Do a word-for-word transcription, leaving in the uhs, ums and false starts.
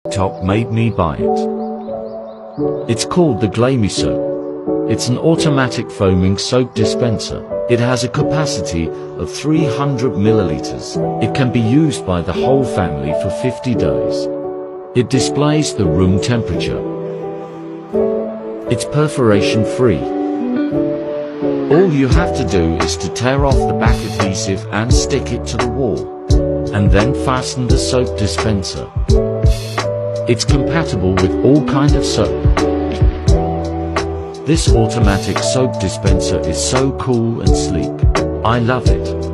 Top made me buy it. It's called the Glamy Soap. It's an automatic foaming soap dispenser. It has a capacity of three hundred milliliters. It can be used by the whole family for fifty days. It displays the room temperature. It's perforation free. All you have to do is to tear off the back adhesive and stick it to the wall, and then fasten the soap dispenser. It's compatible with all kinds of soap. This automatic soap dispenser is so cool and sleek. I love it.